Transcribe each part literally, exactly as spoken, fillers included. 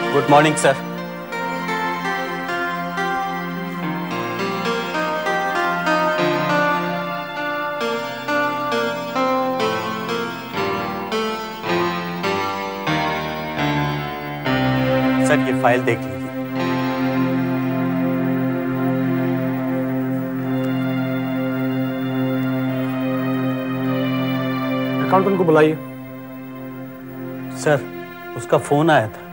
Good morning sir. Sir ये file देख लीजिए। अकाउंटेंट को बुलाइए। सर उसका फोन आया था।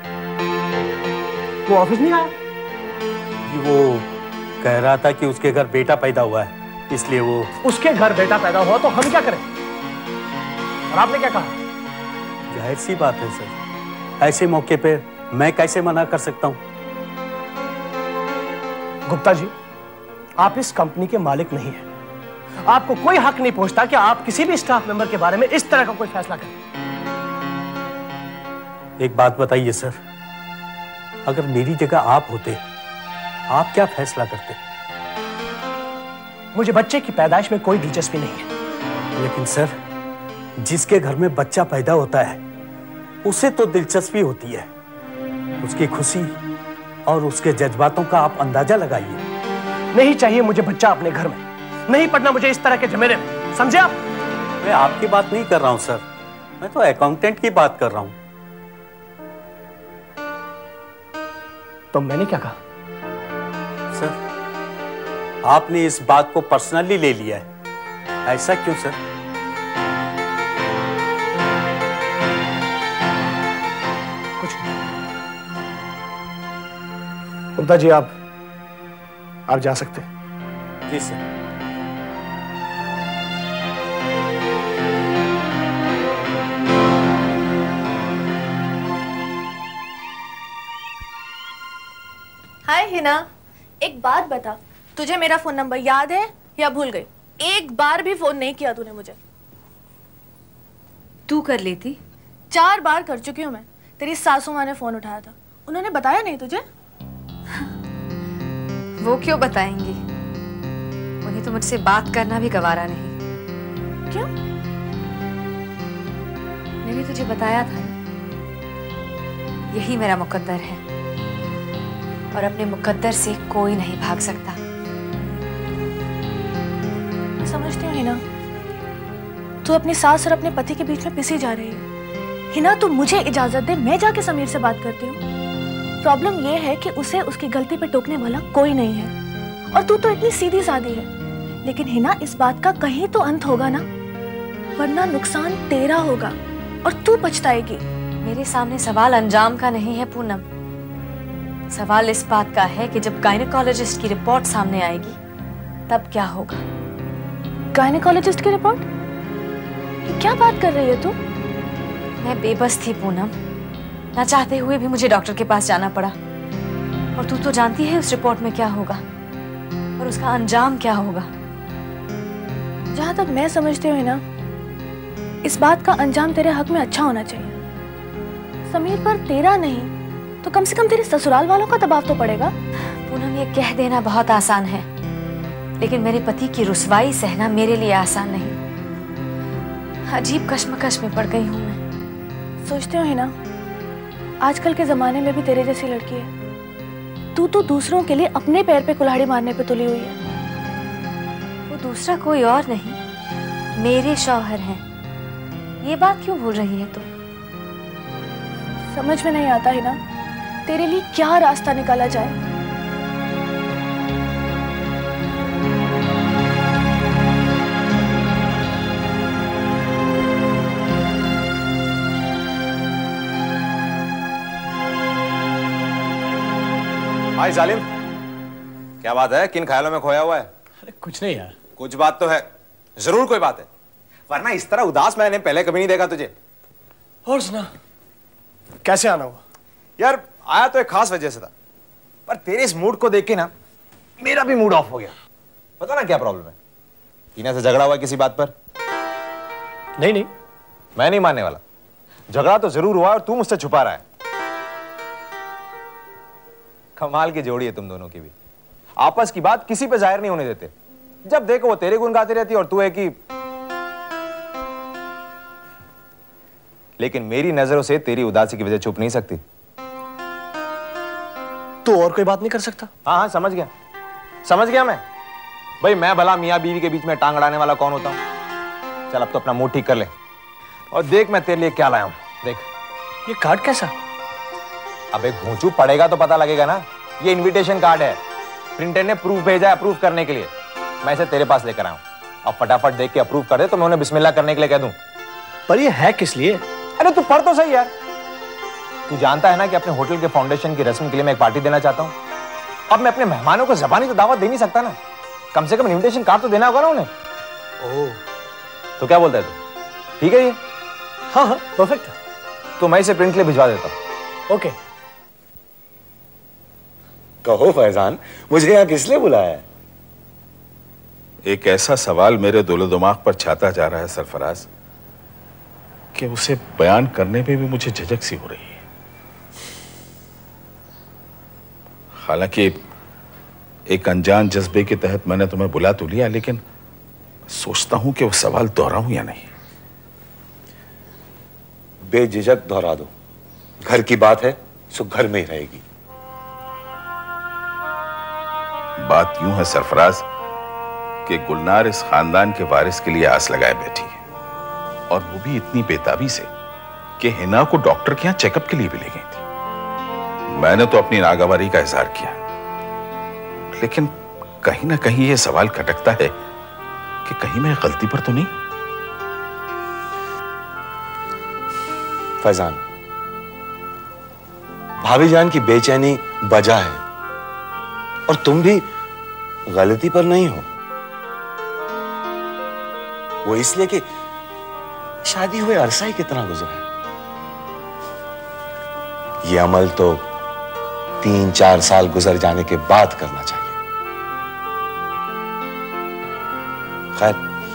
वो ऑफिस नहीं आया? वो कह रहा था कि उसके घर बेटा पैदा हुआ है, इसलिए वो। उसके घर बेटा पैदा हुआ तो हम क्या करें? और आपने क्या कहा? जाहिर सी बात है सर, ऐसे मौके पे मैं कैसे मना कर सकता हूं? गुप्ता जी, आप इस कंपनी के मालिक नहीं हैं। आपको कोई हक नहीं पहुंचता कि आप किसी भी स्टाफ मेंबर के बारे में इस तरह का कोई फैसला करें। एक बात बताइए सर, अगर मेरी जगह आप होते, आप क्या फैसला करते? मुझे बच्चे की पैदाइश में कोई दिलचस्पी नहीं है। लेकिन सर, जिसके घर में बच्चा पैदा होता है उसे तो दिलचस्पी होती है। उसकी खुशी और उसके जज्बातों का आप अंदाजा लगाइए। नहीं चाहिए मुझे बच्चा अपने घर में, नहीं पड़ना मुझे इस तरह के झमेले में, समझे आप? मैं आपकी बात नहीं कर रहा हूं सर, मैं तो अकाउंटेंट की बात कर रहा हूं। तो मैंने क्या कहा? सर आपने इस बात को पर्सनली ले लिया है, ऐसा क्यों सर? कुछ नहीं। गुप्ता जी, आप आप जा सकते हैं। जी सर। हाय हिना, एक बात बता, तुझे मेरा फोन नंबर याद है या भूल गई? एक बार भी फोन नहीं किया तूने मुझे। तू कर लेती। चार बार कर चुकी हूँ मैं। तेरी सासू माँ ने फोन उठाया था, उन्होंने बताया नहीं तुझे? वो क्यों बताएंगी? उन्हें तो मुझसे बात करना भी गवारा नहीं। क्यों? मैंने तुझे बताया था ना, यही मेरा मुकद्दर है और अपने मुकद्दर से कोई नहीं भाग सकता। मैं समझती हूँ हिना, तू अपनी सास और अपने पति के बीच में पिसी जा रही है। हिना, तू मुझे इजाजत दे, मैं जाके समीर से बात करती हूँ। प्रॉब्लम ये है कि उसे उसकी गलती पे टोकने वाला कोई नहीं है और तू तो इतनी सीधी सादी है। लेकिन हिना, इस बात का कहीं तो अंत होगा ना, वरना नुकसान तेरा होगा और तू पछताएगी। मेरे सामने सवाल अंजाम का नहीं है पूनम, सवाल इस बात का है कि जब गायनेकोलॉजिस्ट की रिपोर्ट सामने आएगी तब क्या होगा। गायनेकोलॉजिस्ट की रिपोर्ट? क्या बात कर रही है तू? मैं बेबस थी पूनम, ना चाहते हुए भी मुझे डॉक्टर के पास जाना पड़ा। और तू तो जानती है उस रिपोर्ट में क्या होगा और उसका अंजाम क्या होगा। जहां तक मैं समझती हूँ ना, इस बात का अंजाम तेरे हक में अच्छा होना चाहिए। समीर पर तेरा नहीं तो कम से कम तेरे ससुराल वालों का दबाव तो पड़ेगा। पूनम, ये कह देना बहुत आसान है, लेकिन मेरे पति की रुसवाई सहना मेरे लिए आसान नहीं। अजीब कश्मकश में पड़ गई हूं मैं। सोचती हूँ ना, आजकल के जमाने में भी तेरे जैसी लड़की है। तू तो दूसरों के लिए अपने पैर पे कुल्हाड़ी मारने पे तुली हुई है। वो दूसरा कोई और नहीं, मेरे शौहर हैं। ये बात क्यों भूल रही है तू? समझ में नहीं आता है ना, तेरे लिए क्या रास्ता निकाला जाए। हाय जालिम, क्या बात है? किन ख्यालों में खोया हुआ है? अरे कुछ नहीं यार। कुछ बात तो है, जरूर कोई बात है, वरना इस तरह उदास मैंने पहले कभी नहीं देखा तुझे। और सुना, कैसे आना हुआ? यार आया तो एक खास वजह से था, पर तेरे इस मूड को देख के ना मेरा भी मूड ऑफ हो गया। पता ना क्या प्रॉब्लम है? हीना से झगड़ा हुआ किसी बात पर? नहीं नहीं, मैं नहीं मानने वाला। झगड़ा तो जरूर हुआ और तू मुझसे छुपा रहा है। कमाल की जोड़ी है तुम दोनों की भी, आपस की बात किसी पे जाहिर नहीं होने देते। जब देखो वो तेरे गुण गाती रहती है और तू है कि। लेकिन मेरी नजरों से तेरी उदासी की वजह छुप नहीं सकती। तू और कोई बात नहीं कर सकता? हाँ हाँ समझ गया, समझ गया मैं। भाई मैं भला मियाँ बीवी के बीच में टांग अड़ाने वाला कौन होता हूँ? चल अब तो अपना मुंह ठीक कर ले और देख मैं तेरे लिए क्या लाया हूँ। देख ये कार्ड कैसा? अब एक घूंचू पड़ेगा तो पता लगेगा ना। ये इनविटेशन कार्ड है, प्रिंटर ने प्रूफ भेजा है अप्रूव करने के लिए। मैं इसे तेरे पास लेकर आया हूँ, अब फटाफट देख के अप्रूव कर दे तो मैं उन्हें बिस्मिल्लाह करने के लिए कह दूं। पर ये है किस लिए? अरे तू पढ़ तो सही यार। तू जानता है ना कि अपने होटल के फाउंडेशन की रस्म के लिए मैं एक पार्टी देना चाहता हूँ। अब मैं अपने मेहमानों को ज़बानी तो दावत दे नहीं सकता ना, कम से कम इनविटेशन कार्ड तो देना होगा ना उन्हें। ओह, तो क्या बोलता है तू? ठीक है ये? हाँ हाँ परफेक्ट। तो मैं इसे प्रिंट के लिए भिजवा देता हूँ। ओके। कहो फैजान, मुझे यहाँ किस लिए बुलाया है? एक ऐसा सवाल मेरे दिलो दिमाग पर छाता जा रहा है सरफराज कि उसे बयान करने में भी मुझे झिझक सी हो रही है। हालांकि एक अनजान जज्बे के तहत मैंने तुम्हें बुला तो लिया, लेकिन सोचता हूं कि वो सवाल दोहराऊं या नहीं। बेझिझक दोहरा दो, घर की बात है सो घर में ही रहेगी। बात यूं है सरफराज कि गुलनार इस खानदान के वारिस के लिए आस लगाए बैठी है, और वो भी इतनी बेताबी से कि हिना को डॉक्टर के यहां चेकअप के लिए भी ले गई थी। मैंने तो अपनी नागवारी का इजहार किया, लेकिन कहीं ना कहीं यह सवाल खटकता है कि कहीं मैं गलती पर तो नहीं। फैजान, भाभी जान की बेचैनी वजह है और तुम भी गलती पर नहीं हो। वो इसलिए कि शादी हुए अरसा ही कितना गुजरा है। ये अमल तो तीन चार साल गुजर जाने के बाद करना चाहिए। खैर,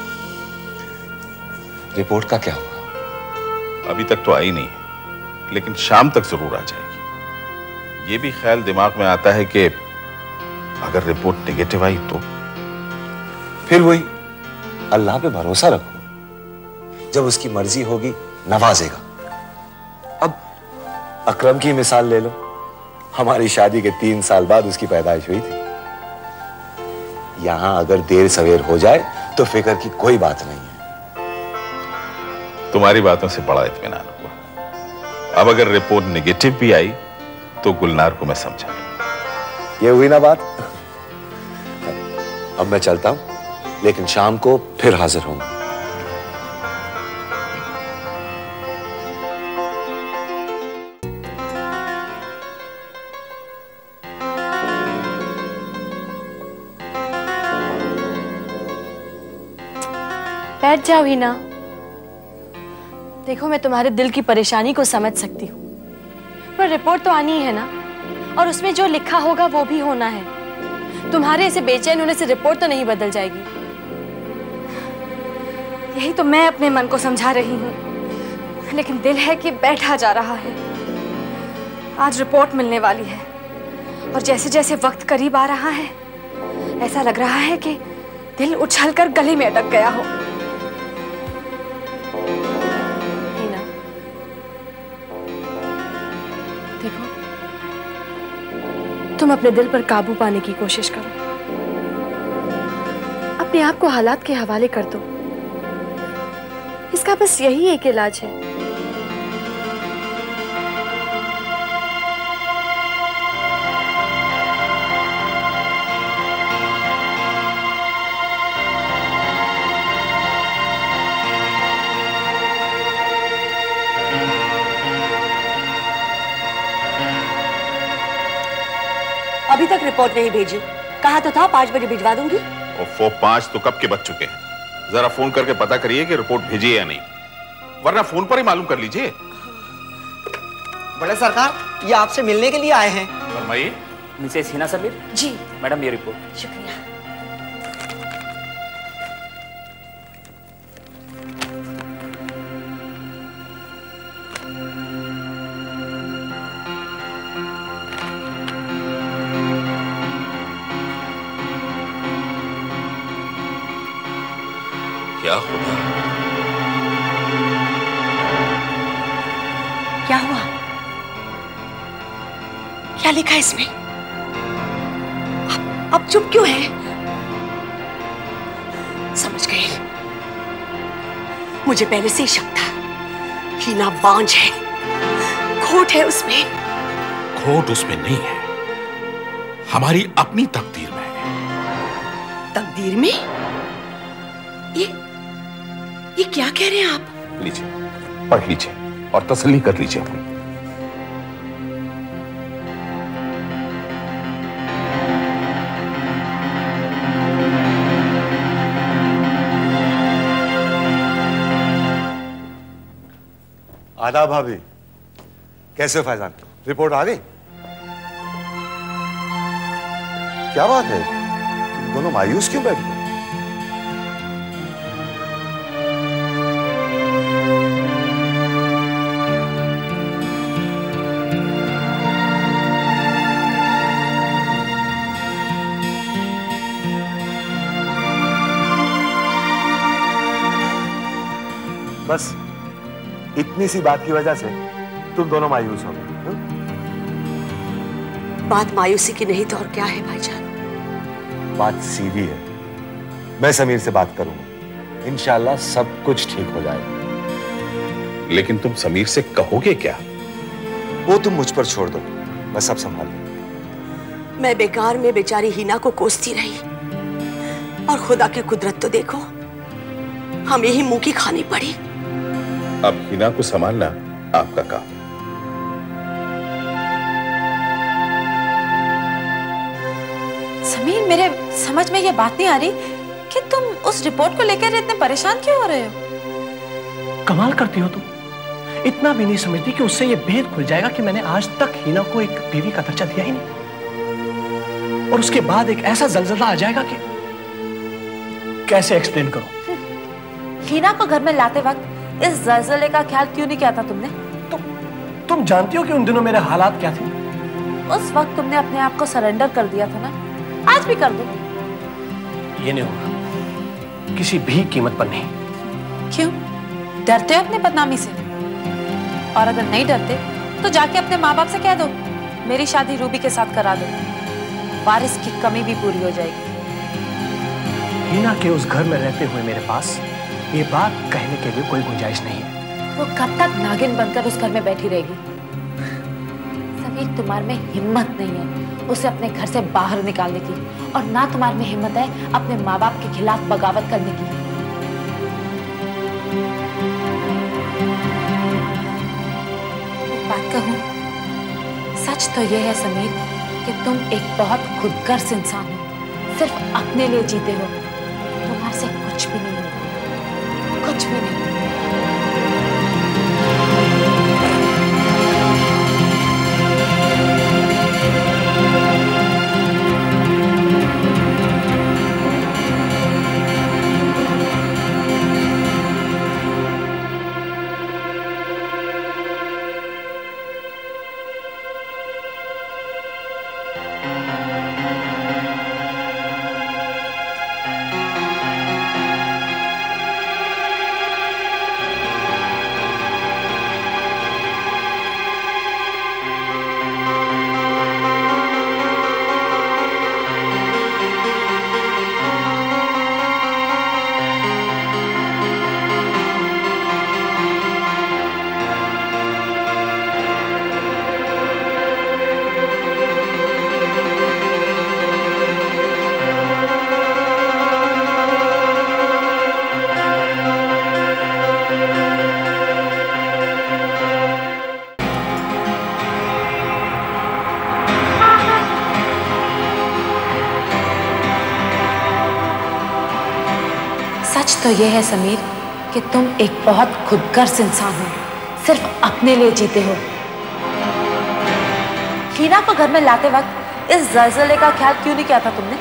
रिपोर्ट का क्या हुआ? अभी तक तो आई नहीं, लेकिन शाम तक जरूर आ जाएगी। ये भी ख्याल दिमाग में आता है कि अगर रिपोर्ट नेगेटिव आई तो फिर वही अल्लाह पे भरोसा रखो, जब उसकी मर्जी होगी नवाजेगा। अब अकरम की मिसाल ले लो, हमारी शादी के तीन साल बाद उसकी पैदाइश हुई थी। यहां अगर देर सवेर हो जाए तो फिक्र की कोई बात नहीं है। तुम्हारी बातों से बड़ा इत्मीनान हुआ। अब अगर रिपोर्ट नेगेटिव भी आई तो गुलनार को मैं समझा लूं। ये हुई ना बात। अब मैं चलता हूं, लेकिन शाम को फिर हाजिर होऊंगा। बैठ जाओ हीना। देखो, मैं तुम्हारे दिल की परेशानी को समझ सकती हूँ, पर रिपोर्ट तो आनी ही है ना, और उसमें जो लिखा होगा वो भी होना है। तुम्हारे ऐसे बेचैन होने से रिपोर्ट तो नहीं बदल जाएगी। यही तो मैं अपने मन को समझा रही हूँ, लेकिन दिल है कि बैठा जा रहा है। आज रिपोर्ट मिलने वाली है, और जैसे जैसे वक्त करीब आ रहा है, ऐसा लग रहा है कि दिल उछलकर गले में अटक गया हो। देखो, तुम अपने दिल पर काबू पाने की कोशिश करो। अपने आप को हालात के हवाले कर दो। इसका बस यही एक इलाज है। अभी तक रिपोर्ट नहीं भेजी। कहा तो था पांच बजे भिजवा दूंगी। और वो पांच तो कब के बज चुके हैं। जरा फोन करके पता करिए कि रिपोर्ट भेजी है या नहीं, वरना फोन पर ही मालूम कर लीजिए। बड़े सरकार, ये आपसे मिलने के लिए आए हैं। फरमाइए। मिसेस हिना सबीर जी मैडम, ये रिपोर्ट। शुक्रिया। क्या खुदा, क्या हुआ? क्या लिखा है इसमें? अब चुप क्यों है? समझ गई, मुझे पहले से ही शक था। हीना बांझ है, खोट है उसमें। खोट उसमें नहीं है, हमारी अपनी तकदीर में है। तकदीर में? ये ये क्या कह रहे हैं आप? लीजिए, पढ़ लीजिए और तसल्ली कर लीजिए अपनी। आदाब भाभी, कैसे हो फैजान? रिपोर्ट आ गई? क्या बात है, तुम दोनों मायूस क्यों बैठे? बस इतनी सी बात की वजह से तुम दोनों मायूस हो गए? बात मायूसी की नहीं तो और क्या है भाईजान? बात सीधी है। मैं समीर से बात करूंगा, इंशाल्लाह सब कुछ ठीक हो जाएगा। लेकिन तुम समीर से कहोगे क्या? वो तुम मुझ पर छोड़ दो, मैं सब संभाल लूंगा। मैं बेकार में बेचारी हीना को कोसती रही, और खुदा की कुदरत तो देखो, हमें ही मुंह की खानी पड़ी। अब हिना को संभालना आपका काम है। समीर, मेरे समझ में ये बात नहीं आ रही कि तुम उस रिपोर्ट को लेकर इतने परेशान क्यों हो रहे हो? कमाल करती हो तुम, इतना भी नहीं समझती कि उससे ये भेद खुल जाएगा कि मैंने आज तक हीना को एक बीवी का दर्जा दिया ही नहीं, और उसके बाद एक ऐसा जलजला आ जाएगा कि कैसे एक्सप्लेन करो। हीना को घर में लाते वक्त इस जलजले का ख्याल क्यों नहीं किया था तुमने? तुम तुम जानती हो कि उन दिनों मेरे हालात क्या थे? उस वक्त तुमने अपने आप को सरेंडर कर दिया था ना, आज भी कर दो। ये नहीं होगा, किसी भी कीमत पर नहीं। क्यों? डरते हो अपने बदनामी से? और अगर नहीं डरते तो जाके अपने माँ बाप से कह दो मेरी शादी रूबी के साथ करा दो, वारिस की कमी भी पूरी हो जाएगी। हीना के उस घर में रहते हुए मेरे पास ये बात कहने के लिए कोई गुंजाइश नहीं है। वो कब तक नागिन बनकर उस घर में बैठी रहेगी? समीर, तुम्हारे में हिम्मत नहीं है उसे अपने घर से बाहर निकालने की, और ना तुम्हारे में हिम्मत है अपने माँ बाप के खिलाफ बगावत करने की। एक बात कहूं, सच तो यह है समीर कि तुम एक बहुत खुदगर्ज इंसान हो, सिर्फ अपने लिए जीते हो। तुम्हारे से कुछ भी नहीं होगा, कुछ भी नहीं। सच तो यह है समीर कि तुम एक बहुत खुदगर्ज इंसान हो, सिर्फ अपने लिए जीते हो। हीना को घर में लाते वक्त इस जलजले का ख्याल क्यों नहीं किया था तुमने?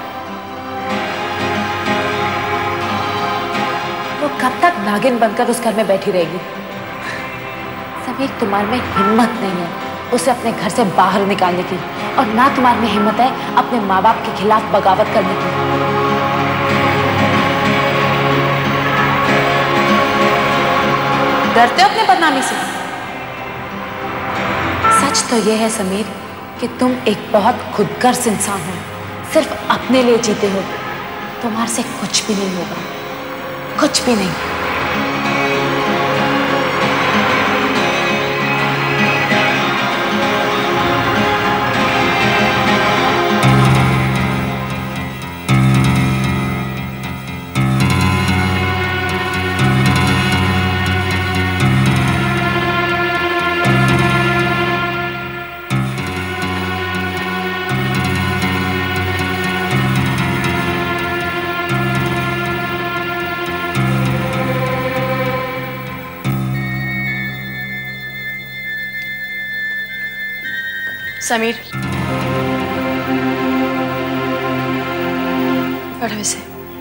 वो कब तक नागिन बनकर उस घर में बैठी रहेगी? समीर, तुम्हारे में हिम्मत नहीं है उसे अपने घर से बाहर निकालने की, और ना तुम्हारे में हिम्मत है अपने माँ बाप के खिलाफ बगावत करने की। डरते हो अपने बदनामी से? सच तो यह है समीर कि तुम एक बहुत खुदगर्ज इंसान हो, सिर्फ अपने लिए जीते हो, तुम्हारे से कुछ भी नहीं होगा, कुछ भी नहीं। समीर, पढ़ो इसे।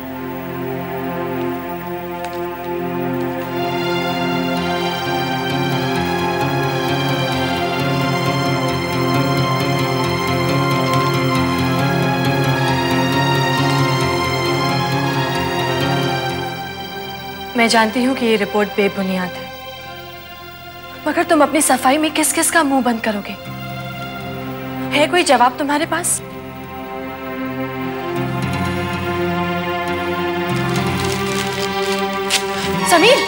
मैं जानती हूँ कि ये रिपोर्ट बेबुनियाद है, मगर तुम अपनी सफाई में किस किस का मुंह बंद करोगे? है कोई जवाब तुम्हारे पास? समीर,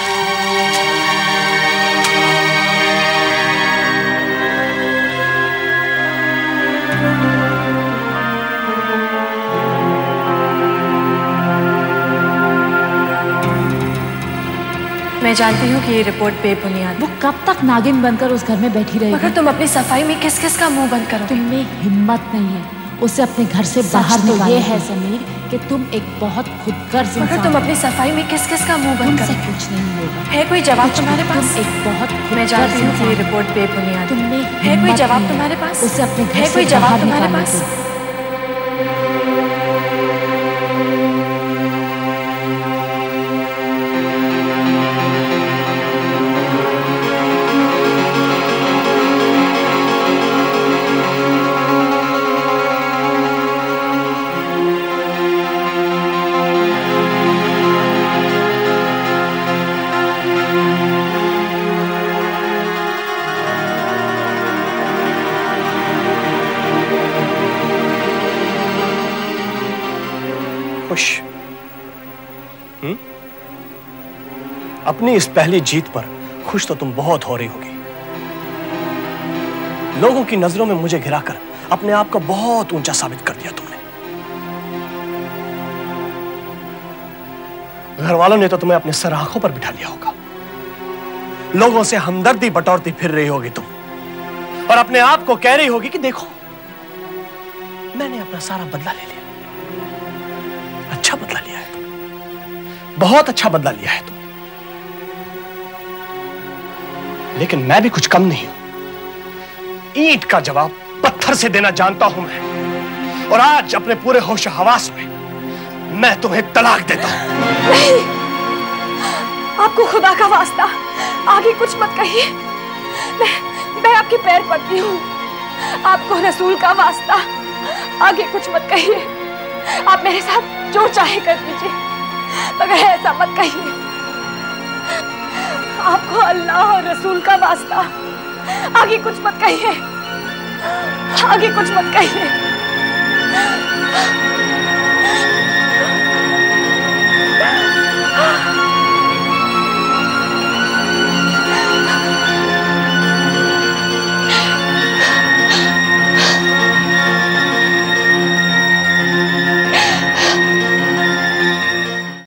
मैं जानती हूँ कि ये रिपोर्ट बेबुनियाद। वो कब तक नागिन बनकर उस घर में बैठी रहेगी? मगर तुम अपनी सफाई में किस किस का मुंह बंद करोगे? तुम्हें हिम्मत नहीं है उसे अपने घर से बाहर निकालने की। ये है समीर कि तुम एक बहुत खुदगर्ज इंसान। मगर तुम अपनी सफाई में किस किस का मुंह बंद करोगे? तुमसे कुछ नहीं होगा। है कोई जवाब तुम्हारे पास? तुम एक बहुत मैं जानती हूँ कि ये रिपोर्ट बेबुनियाद। तुम्हें है कोई जवाब तुम्हारे पास? उसे अपने घर है से कोई जवाब बाहर तुम्हारे निकालने पास? की। खुश? हम्म? अपनी इस पहली जीत पर खुश तो तुम बहुत हो रही होगी। लोगों की नजरों में मुझे गिराकर अपने आप को बहुत ऊंचा साबित कर दिया तुमने। घर वालों ने तो तुम्हें अपने सर आंखों पर बिठा लिया होगा। लोगों से हमदर्दी बटोरती फिर रही होगी तुम, और अपने आप को कह रही होगी कि देखो मैंने अपना सारा बदला ले लिया। अच्छा बदला लिया है तुम, बहुत अच्छा बदला लिया है तुम। लेकिन मैं भी कुछ कम नहीं हूं। ईंट का जवाब पत्थर से देना जानता हूं मैं, और आज अपने पूरे होश हवास में मैं तुम्हें तलाक देता हूं। नहीं, आपको खुदा का वास्ता आगे कुछ मत कहिए। मैं मैं आपके पैर पड़ती हूँ। आपको रसूल का वास्ता आगे कुछ मत कहिए। आप मेरे साथ जो चाहे कर दीजिए, मगर ऐसा मत कहिए। आपको अल्लाह और रसूल का वास्ता आगे कुछ मत कहिए, आगे कुछ मत कहिए।